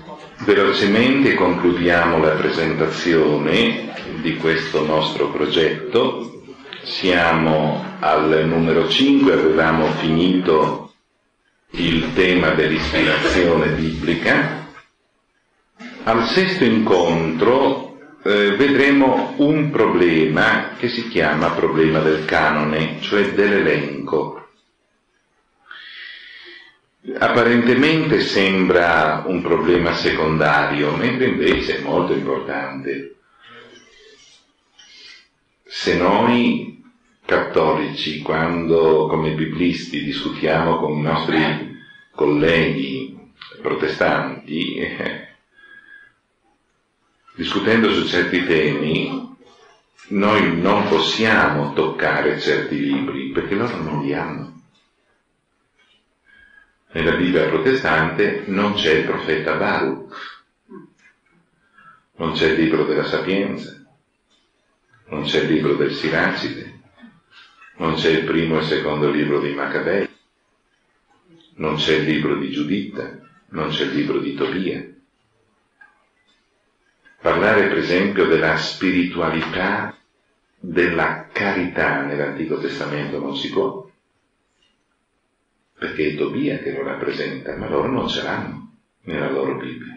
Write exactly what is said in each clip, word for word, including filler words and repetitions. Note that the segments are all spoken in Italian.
Velocemente concludiamo la presentazione di questo nostro progetto. Siamo al numero cinque, avevamo finito il tema dell'ispirazione biblica. Al sesto incontro eh, vedremo un problema che si chiama problema del canone, cioè dell'elenco. Apparentemente sembra un problema secondario, mentre invece è molto importante. Se noi cattolici, quando come biblisti discutiamo con i nostri colleghi protestanti, eh, discutendo su certi temi, noi non possiamo toccare certi libri, perché loro non li hanno. Nella Bibbia protestante non c'è il profeta Baruch, non c'è il libro della Sapienza, non c'è il libro del Siracide, non c'è il primo e il secondo libro dei Maccabei, non c'è il libro di Giuditta, non c'è il libro di Tobia. Parlare per esempio della spiritualità, della carità nell'Antico Testamento non si può, perché è Tobia che lo rappresenta, ma loro non ce l'hanno nella loro Bibbia.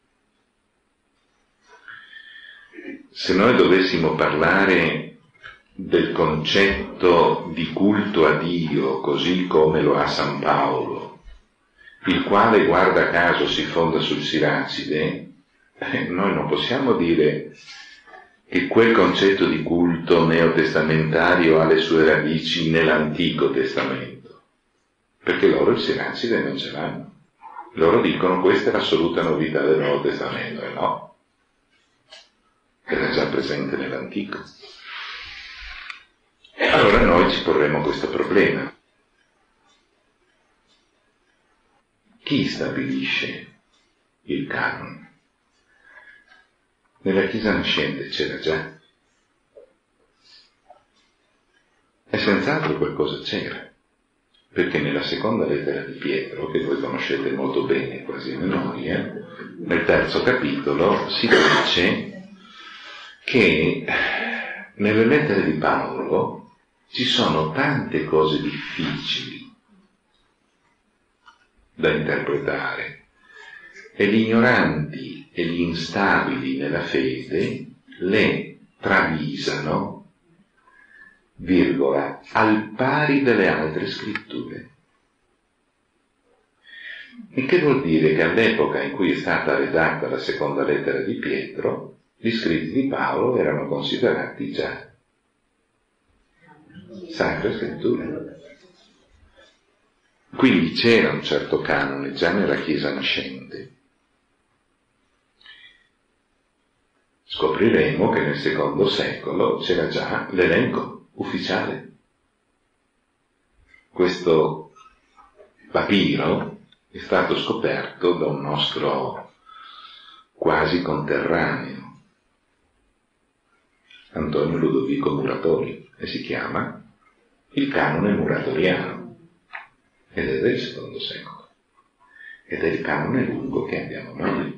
Se noi dovessimo parlare del concetto di culto a Dio, così come lo ha San Paolo, il quale guarda caso si fonda sul Siracide, eh, noi non possiamo dire che quel concetto di culto neotestamentario ha le sue radici nell'Antico Testamento, perché loro il Siracide non ce l'hanno. Loro dicono questa è l'assoluta novità del Nuovo Testamento, e no, era già presente nell'Antico. Allora noi ci porremo questo problema. Chi stabilisce il canone? Nella Chiesa nascente c'era già. E senz'altro qualcosa c'era, perché nella seconda lettera di Pietro, che voi conoscete molto bene, quasi a memoria, nel terzo capitolo si dice che nelle lettere di Paolo ci sono tante cose difficili da interpretare e gli ignoranti e gli instabili nella fede le travisano, virgola, al pari delle altre scritture. Il che vuol dire che all'epoca in cui è stata redatta la seconda lettera di Pietro, gli scritti di Paolo erano considerati già sacre scritture. Quindi c'era un certo canone già nella Chiesa nascente. Scopriremo che nel secondo secolo c'era già l'elenco ufficiale. Questo papiro è stato scoperto da un nostro quasi conterraneo, Antonio Ludovico Muratori, e si chiama il canone muratoriano, ed è del secondo secolo, ed è il canone lungo che abbiamo noi.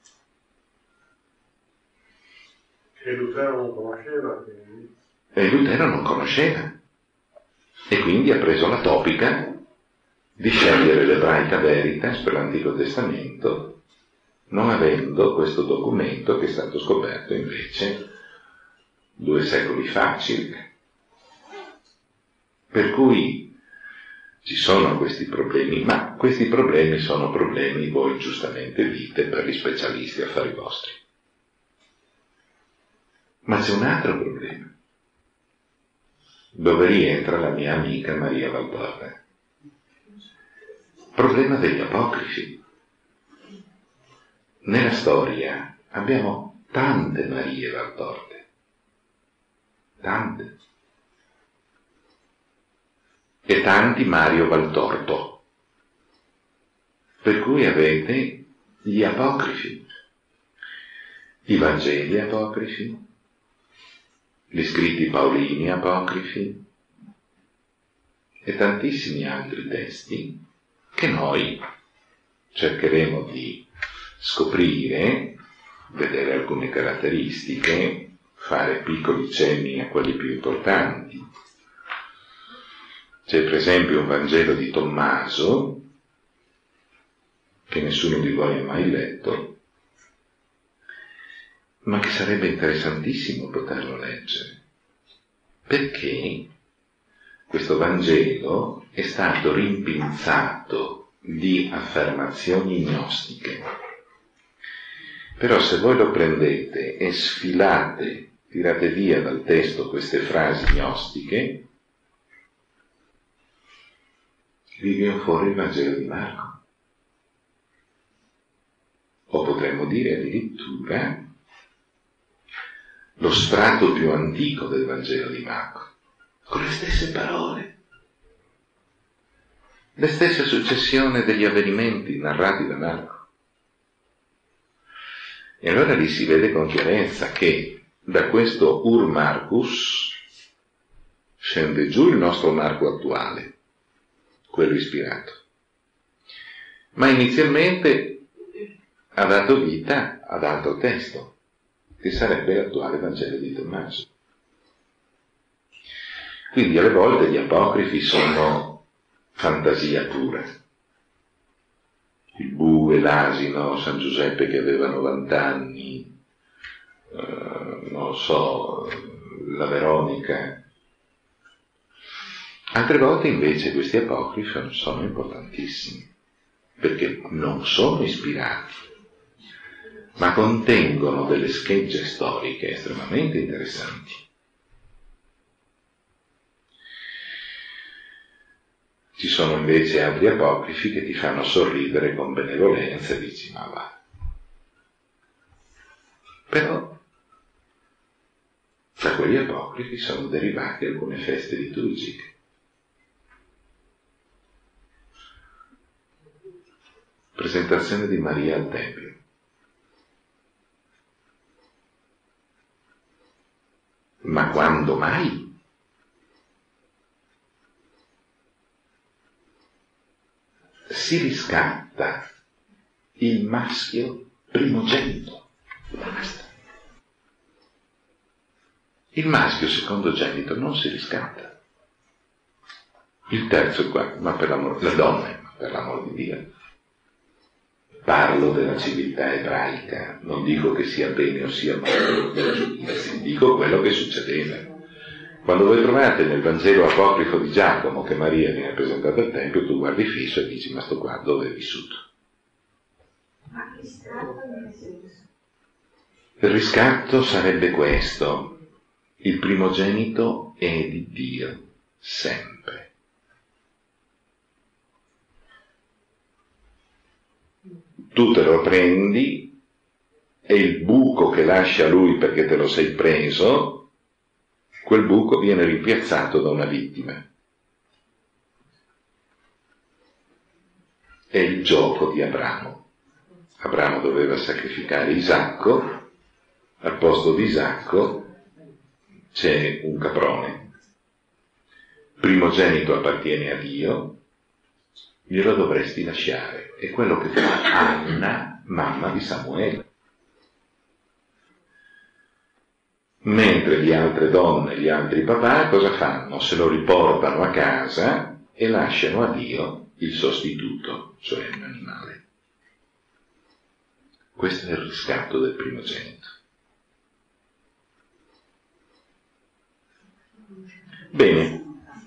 E Lutero non conosceva? Quindi. E Lutero non conosceva, e quindi ha preso la topica di scegliere l'Ebraica Veritas per l'Antico Testamento, non avendo questo documento che è stato scoperto invece due secoli fa circa. Per cui ci sono questi problemi, ma questi problemi sono problemi, voi giustamente dite, per gli specialisti affari vostri. Ma c'è un altro problema, dove rientra la mia amica Maria Valtorta. Problema degli apocrifi. Nella storia abbiamo tante Marie Valtorte, tante, e tanti Mario Valtorto, per cui avete gli apocrifi, i Vangeli apocrifi, gli scritti paolini apocrifi e tantissimi altri testi che noi cercheremo di scoprire, vedere alcune caratteristiche, fare piccoli cenni a quelli più importanti. C'è per esempio un Vangelo di Tommaso, che nessuno di voi ha mai letto, ma che sarebbe interessantissimo poterlo leggere, perché questo Vangelo è stato rimpinzato di affermazioni gnostiche. Però se voi lo prendete e sfilate, tirate via dal testo queste frasi gnostiche, vi viene fuori il Vangelo di Marco. O potremmo dire addirittura lo strato più antico del Vangelo di Marco, con le stesse parole, le stesse successioni degli avvenimenti narrati da Marco. E allora lì si vede con chiarezza che da questo Ur Marcus scende giù il nostro Marco attuale, quello ispirato. Ma inizialmente ha dato vita ad altro testo, che sarebbe l'attuale Vangelo di Tommaso. Quindi alle volte gli apocrifi sono fantasia pura. Il bue, l'asino, San Giuseppe che aveva novanta anni, eh, non lo so, la Veronica. Altre volte invece questi apocrifi sono importantissimi, perché non sono ispirati, ma contengono delle schegge storiche estremamente interessanti. Ci sono invece altri apocrifi che ti fanno sorridere con benevolenza e dici, ma va. Però da quegli apocrifi sono derivate alcune feste liturgiche. Presentazione di Maria al Tempio. Ma quando mai? Si riscatta il maschio primogenito. Basta. Il maschio secondogenito non si riscatta. Il terzo qua, ma per l'amor, la donna, ma per l'amor di Dio. Parlo della civiltà ebraica, non dico che sia bene o sia male della giudizia, dico quello che succedeva. Quando voi trovate nel Vangelo apocrifo di Giacomo che Maria viene presentata al Tempio, tu guardi fisso e dici, ma sto qua dove è vissuto? Ma che strato nel senso? Il riscatto sarebbe questo: il primogenito è di Dio, sempre. Tu te lo prendi e il buco che lascia lui perché te lo sei preso, quel buco viene rimpiazzato da una vittima. È il gioco di Abramo. Abramo doveva sacrificare Isacco, al posto di Isacco c'è un caprone. Primogenito appartiene a Dio, glielo dovresti lasciare. È quello che fa Anna, mamma di Samuele. Mentre le altre donne, gli altri papà, cosa fanno? Se lo riportano a casa e lasciano a Dio il sostituto, cioè un animale. Questo è il riscatto del primogenito. Bene,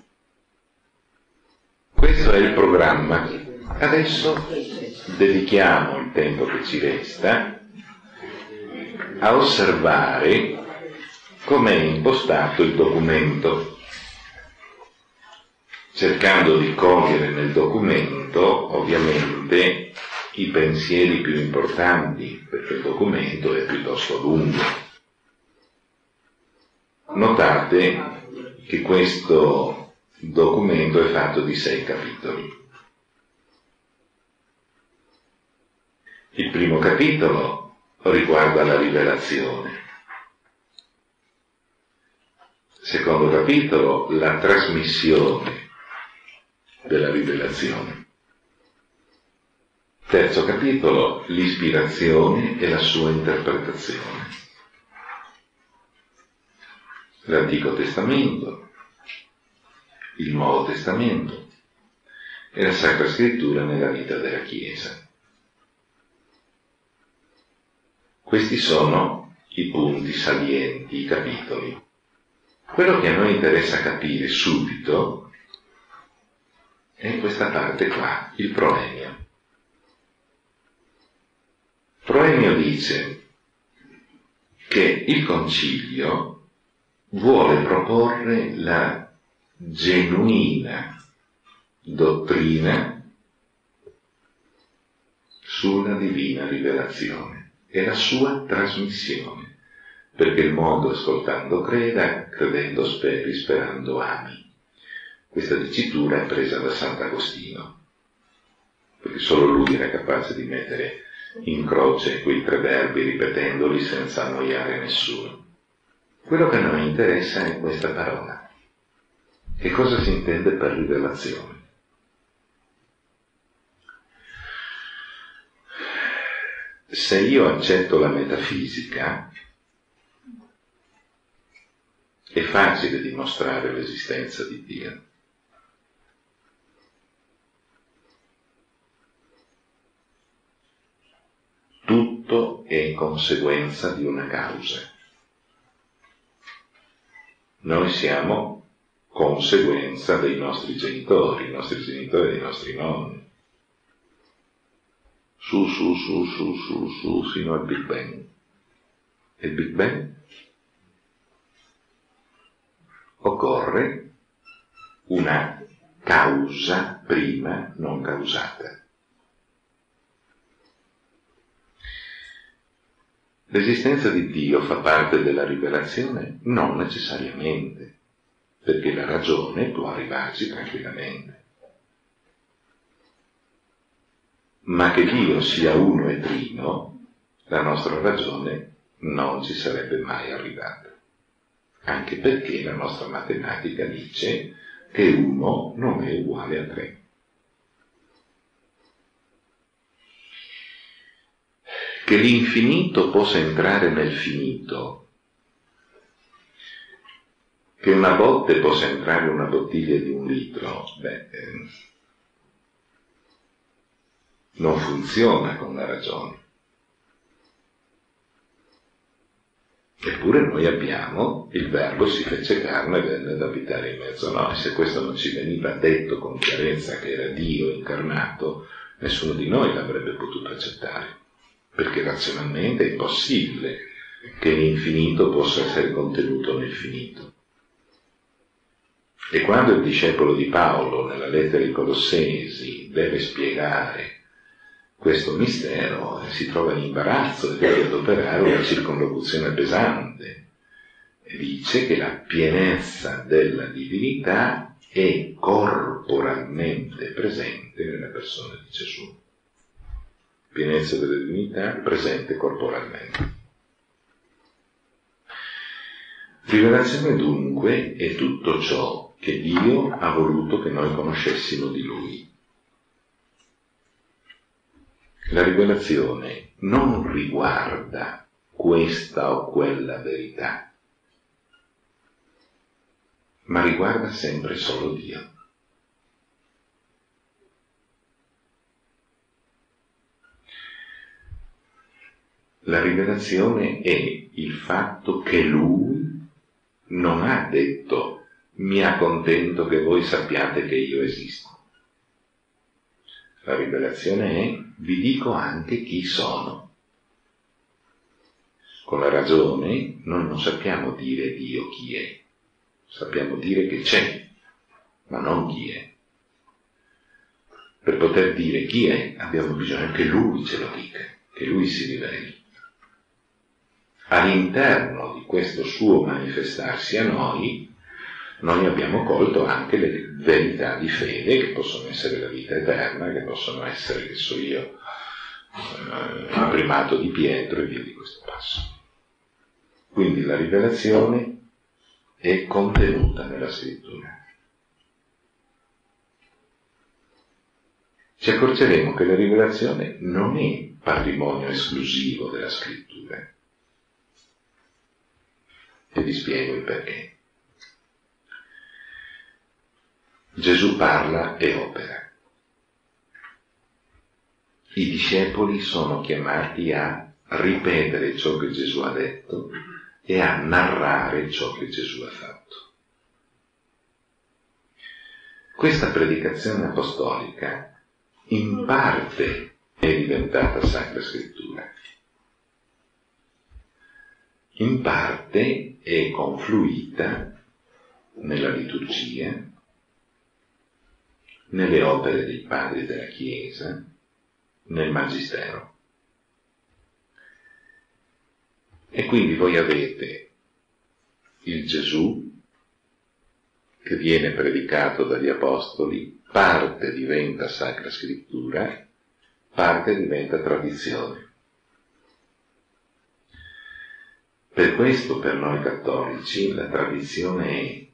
questo è il programma. Adesso dedichiamo il tempo che ci resta a osservare com'è impostato il documento, cercando di cogliere nel documento ovviamente i pensieri più importanti, perché il documento è piuttosto lungo. Notate che questo documento è fatto di sei capitoli. Il primo capitolo riguarda la rivelazione. Secondo capitolo, la trasmissione della rivelazione. Terzo capitolo, l'ispirazione e la sua interpretazione. L'Antico Testamento, il Nuovo Testamento e la Sacra Scrittura nella vita della Chiesa. Questi sono i punti salienti, i capitoli. Quello che a noi interessa capire subito è questa parte qua, il proemio. Proemio dice che il Concilio vuole proporre la genuina dottrina sulla divina rivelazione e la sua trasmissione, perché il mondo ascoltando creda, credendo speri, sperando ami. Questa dicitura è presa da Sant'Agostino, perché solo lui era capace di mettere in croce quei tre verbi ripetendoli senza annoiare nessuno. Quello che a noi interessa è questa parola. Che cosa si intende per rivelazione? Se io accetto la metafisica, è facile dimostrare l'esistenza di Dio. Tutto è conseguenza di una causa. Noi siamo conseguenza dei nostri genitori, i nostri genitori e dei nostri nonni. Su, su, su, su, su, su, fino al Big Bang. E il Big Bang? Occorre una causa prima non causata. L'esistenza di Dio fa parte della rivelazione? Non necessariamente, perché la ragione può arrivarci tranquillamente. Ma che Dio sia uno e trino, la nostra ragione non ci sarebbe mai arrivata. Anche perché la nostra matematica dice che uno non è uguale a tre. Che l'infinito possa entrare nel finito, che una botte possa entrare in una bottiglia di un litro, beh, eh, non funziona con la ragione. Eppure noi abbiamo il Verbo si fece carne e venne ad abitare in mezzo a noi. Se questo non ci veniva detto con chiarezza che era Dio incarnato, nessuno di noi l'avrebbe potuto accettare, perché razionalmente è impossibile che l'infinito possa essere contenuto nel finito. E quando il discepolo di Paolo, nella lettera ai Colossesi, deve spiegare questo mistero, si trova in imbarazzo e deve adoperare una circonlocuzione pesante. E dice che la pienezza della divinità è corporalmente presente nella persona di Gesù. Pienezza della divinità presente corporalmente. Rivelazione dunque è tutto ciò che Dio ha voluto che noi conoscessimo di Lui. La rivelazione non riguarda questa o quella verità, ma riguarda sempre solo Dio. La rivelazione è il fatto che Lui non ha detto mi accontento che voi sappiate che io esisto. La rivelazione è vi dico anche chi sono. Con la ragione noi non sappiamo dire Dio chi è, sappiamo dire che c'è, ma non chi è. Per poter dire chi è abbiamo bisogno che Lui ce lo dica, che Lui si riveli. All'interno di questo suo manifestarsi a noi, noi abbiamo colto anche le verità di fede, che possono essere la vita eterna, che possono essere, che so io, eh, il primato di Pietro e via di questo passo. Quindi la rivelazione è contenuta nella Scrittura. ci accorgeremo che la rivelazione non è patrimonio esclusivo della scrittura. E vi spiego il perché. Gesù parla e opera. I discepoli sono chiamati a ripetere ciò che Gesù ha detto e a narrare ciò che Gesù ha fatto. Questa predicazione apostolica in parte è diventata Sacra Scrittura, in parte è confluita nella liturgia, nelle opere dei padri della Chiesa, nel Magistero. E quindi voi avete il Gesù che viene predicato dagli Apostoli, parte diventa Sacra Scrittura, parte diventa tradizione. Per questo per noi cattolici la tradizione è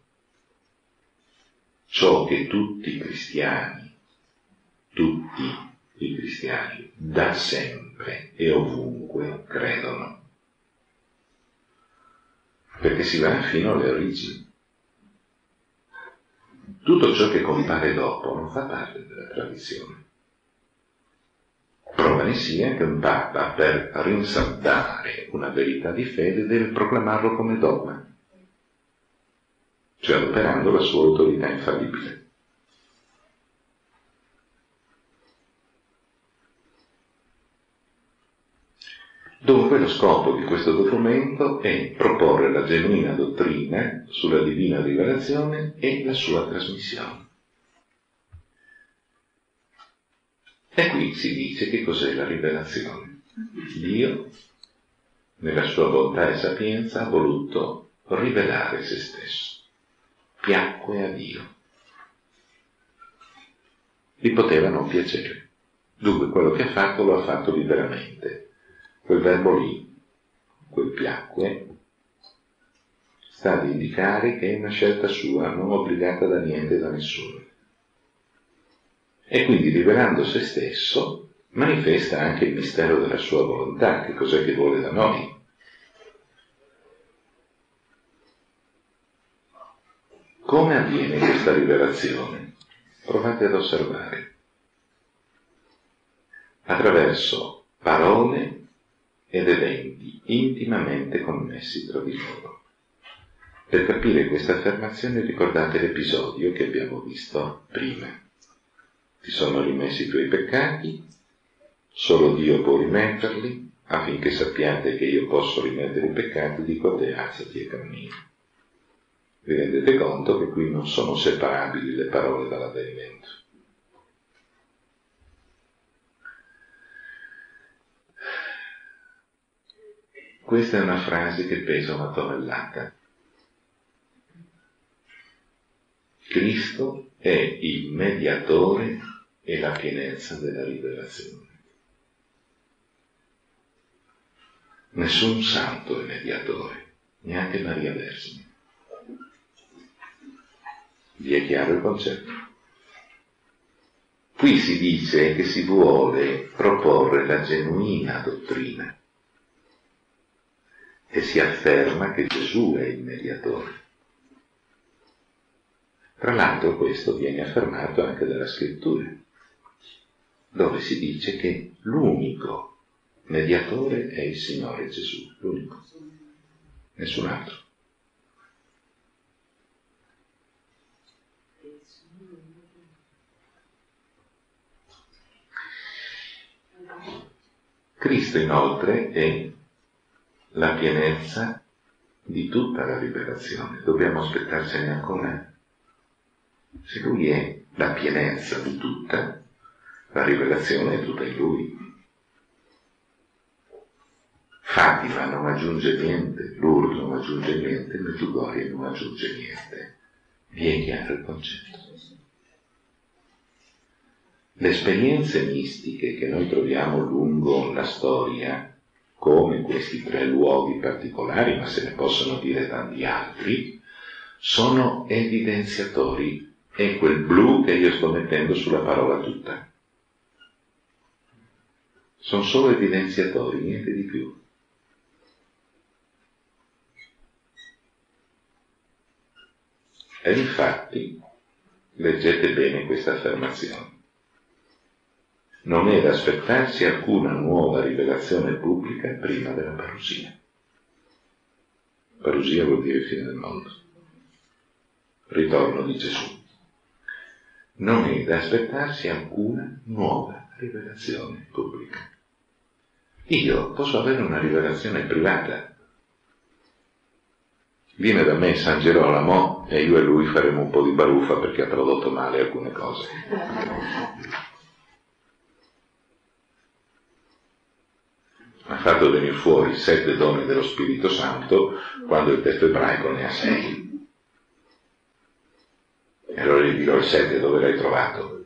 ciò che tutti i cristiani, tutti i cristiani, da sempre e ovunque credono. Perché si va fino alle origini. Tutto ciò che compare dopo non fa parte della tradizione. Prova ne sia che un Papa, per rinsaldare una verità di fede, deve proclamarlo come dogma, cioè adoperando la sua autorità infallibile. Dunque lo scopo di questo documento è proporre la genuina dottrina sulla divina rivelazione e la sua trasmissione. E qui si dice che cos'è la rivelazione. Dio, nella sua bontà e sapienza, ha voluto rivelare se stesso. Piacque a Dio. Gli poteva non piacere. Dunque quello che ha fatto lo ha fatto liberamente. Quel verbo lì, quel piacque, sta ad indicare che è una scelta sua, non obbligata da niente e da nessuno. E quindi, rivelando se stesso, manifesta anche il mistero della sua volontà, che cos'è che vuole da noi. Come avviene questa rivelazione? Provate ad osservare. Attraverso parole ed eventi intimamente connessi tra di loro. Per capire questa affermazione ricordate l'episodio che abbiamo visto prima. Ti sono rimessi i tuoi peccati, solo Dio può rimetterli, affinché sappiate che io posso rimettere i peccati, dico a te alzati e cammina. Vi rendete conto che qui non sono separabili le parole dall'avvenimento. Questa è una frase che pesa una tonnellata. Cristo è il mediatore e la pienezza della rivelazione. Nessun santo è mediatore, neanche Maria Vergine. Vi è chiaro il concetto? Qui si dice che si vuole proporre la genuina dottrina e si afferma che Gesù è il mediatore. Tra l'altro questo viene affermato anche dalla Scrittura, dove si dice che l'unico mediatore è il Signore Gesù, l'unico, nessun altro. Cristo inoltre è la pienezza di tutta la rivelazione. Dobbiamo aspettarcene ancora. Se Lui è la pienezza di tutta, la rivelazione è tutta in Lui. Fatima non aggiunge niente, Lourdes non aggiunge niente, Medjugorje non aggiunge niente. Vi è chiaro il concetto? Le esperienze mistiche che noi troviamo lungo la storia, come questi tre luoghi particolari, ma se ne possono dire tanti altri, sono evidenziatori. È quel blu che io sto mettendo sulla parola tutta. sono solo evidenziatori, niente di più. E infatti, leggete bene questa affermazione, non è da aspettarsi alcuna nuova rivelazione pubblica prima della parusia. Parusia vuol dire fine del mondo. Ritorno di Gesù. Non è da aspettarsi alcuna nuova rivelazione pubblica. Io posso avere una rivelazione privata. Viene da me San Gerolamo e io e lui faremo un po' di baruffa perché ha tradotto male alcune cose. Ha fatto venire fuori sette doni dello Spirito Santo quando il testo ebraico ne ha sei. E allora gli dirò il sette dove l'hai trovato?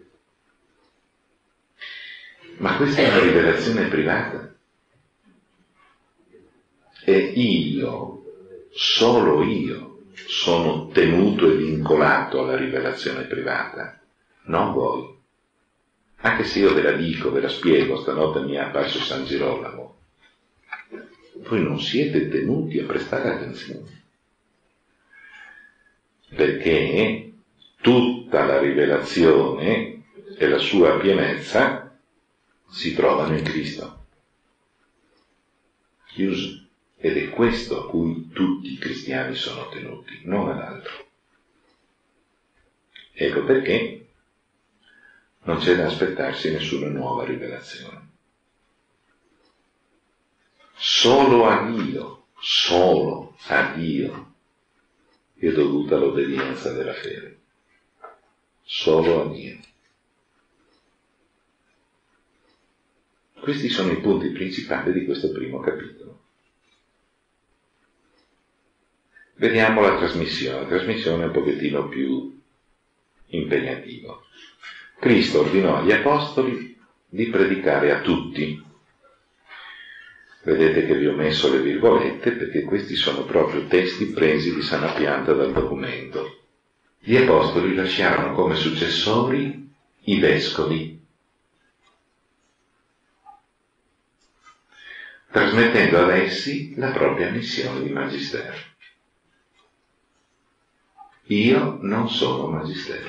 Ma questa è una rivelazione privata. E io, solo io, sono tenuto e vincolato alla rivelazione privata, non voi. Anche se io ve la dico, ve la spiego, stanotte mi è apparso San Girolamo, voi non siete tenuti a prestare attenzione, perché tutta la rivelazione e la sua pienezza si trovano in Cristo. Chiuso. Ed è questo a cui tutti i cristiani sono tenuti, non ad altro. Ecco perché non c'è da aspettarsi nessuna nuova rivelazione. Solo a Dio, solo a Dio è dovuta l'obbedienza della fede. Solo a Dio. Questi sono i punti principali di questo primo capitolo. Vediamo la trasmissione. La trasmissione è un pochettino più impegnativa. Cristo ordinò agli apostoli di predicare a tutti. Vedete che vi ho messo le virgolette perché questi sono proprio testi presi di sana pianta dal documento. Gli apostoli lasciarono come successori i vescovi, trasmettendo ad essi la propria missione di magistero. Io non sono magistero.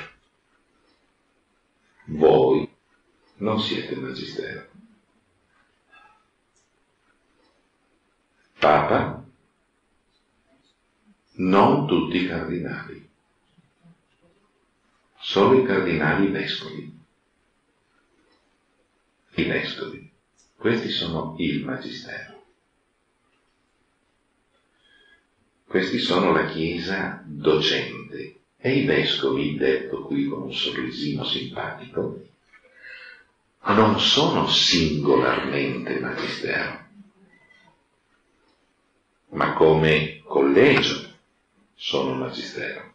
Voi non siete magistero. Papa, non tutti i cardinali, solo i cardinali vescovi. I vescovi, questi sono il magistero. Questi sono la Chiesa docente e i vescovi, detto qui con un sorrisino simpatico, non sono singolarmente magistero, ma come collegio sono magistero.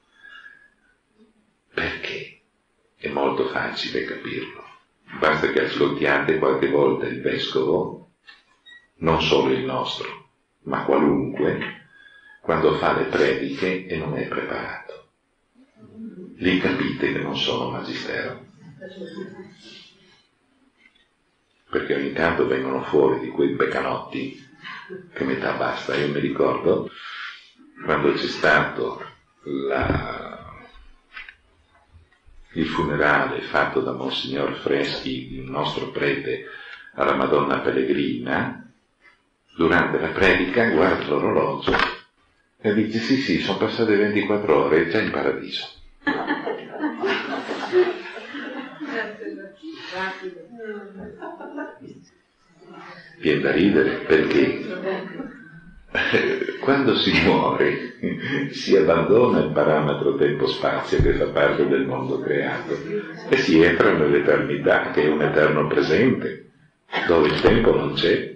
Perché? È molto facile capirlo. Basta che ascoltiate qualche volta il vescovo, non solo il nostro, ma qualunque, quando fa le prediche e non è preparato. Lì capite che non sono magistero. Perché ogni tanto vengono fuori di quei beccanotti che metà basta. Io mi ricordo quando c'è stato la, il funerale fatto da Monsignor Freschi di un nostro prete alla Madonna Pellegrina, durante la predica guarda l'orologio e dice sì sì, sono passate ventiquattro ore, è già in paradiso. Viene da ridere perché quando si muore si abbandona il parametro tempo-spazio che fa parte del mondo creato e si entra nell'eternità, che è un eterno presente dove il tempo non c'è.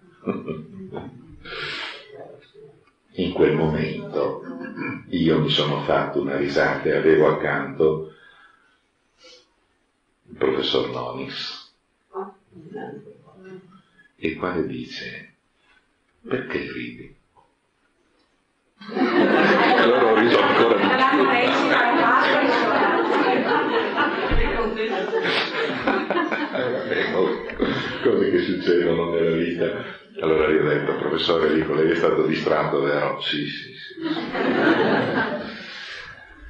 In quel momento io mi sono fatto una risata e avevo accanto il professor Nonis, il quale dice: perché ridi? Allora ho riso ancora di più. cose che succedono nella vita. Allora gli ho detto, professore, dico, lei è stato distratto, vero? Sì, sì, sì.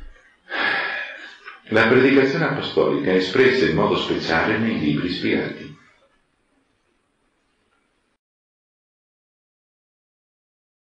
La predicazione apostolica è espressa in modo speciale nei libri ispirati.